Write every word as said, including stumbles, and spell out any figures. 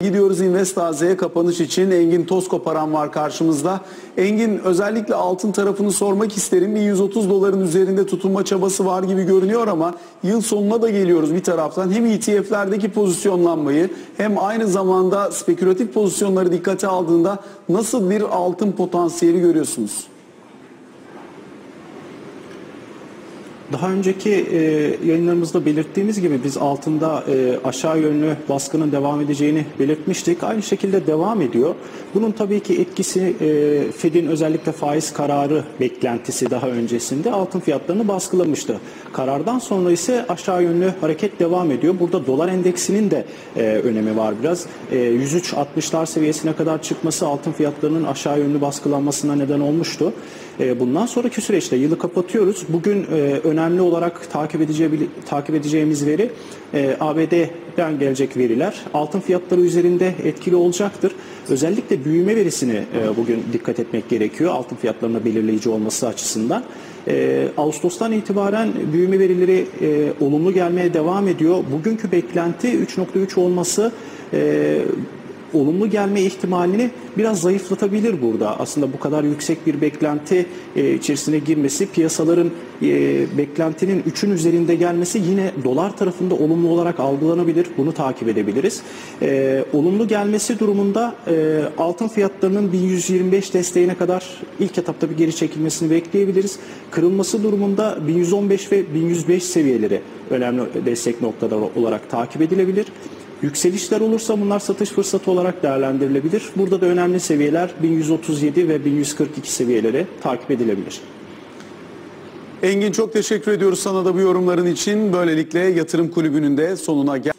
Gidiyoruz Invest A Z'ye kapanış için. Engin Tozkoparan var karşımızda. Engin, özellikle altın tarafını sormak isterim. Bir yüz otuz doların üzerinde tutunma çabası var gibi görünüyor ama yıl sonuna da geliyoruz bir taraftan. Hem E T F'lerdeki pozisyonlanmayı hem aynı zamanda spekülatif pozisyonları dikkate aldığında nasıl bir altın potansiyeli görüyorsunuz? Daha önceki e, yayınlarımızda belirttiğimiz gibi biz altında e, aşağı yönlü baskının devam edeceğini belirtmiştik. Aynı şekilde devam ediyor. Bunun tabii ki etkisi e, Fed'in özellikle faiz kararı beklentisi daha öncesinde altın fiyatlarını baskılamıştı. Karardan sonra ise aşağı yönlü hareket devam ediyor. Burada dolar endeksinin de e, önemi var biraz. E, yüz üç altmışlar seviyesine kadar çıkması altın fiyatlarının aşağı yönlü baskılanmasına neden olmuştu. E, bundan sonraki süreçte yılı kapatıyoruz. Bugün e, önemli olarak takip, edeceği, takip edeceğimiz veri e, A B D'den gelecek veriler. Altın fiyatları üzerinde etkili olacaktır. Özellikle büyüme verisini e, bugün dikkat etmek gerekiyor. Altın fiyatlarına belirleyici olması açısından. E, Ağustos'tan itibaren büyüme verileri e, olumlu gelmeye devam ediyor. Bugünkü beklenti üç nokta üç olması e, olumlu gelme ihtimalini biraz zayıflatabilir burada. Aslında bu kadar yüksek bir beklenti e, içerisine girmesi, piyasaların e, beklentinin üçün üzerinde gelmesi yine dolar tarafında olumlu olarak algılanabilir. Bunu takip edebiliriz. E, olumlu gelmesi durumunda e, altın fiyatlarının bin yüz yirmi beş desteğine kadar ilk etapta bir geri çekilmesini bekleyebiliriz. Kırılması durumunda bin yüz on beş ve bin yüz beş seviyeleri önemli destek noktaları olarak takip edilebilir. Yükselişler olursa bunlar satış fırsatı olarak değerlendirilebilir. Burada da önemli seviyeler bin yüz otuz yedi ve bin yüz kırk iki seviyeleri takip edilebilir. Engin, çok teşekkür ediyoruz sana da bu yorumların için. Böylelikle Yatırım Kulübü'nün de sonuna geldik.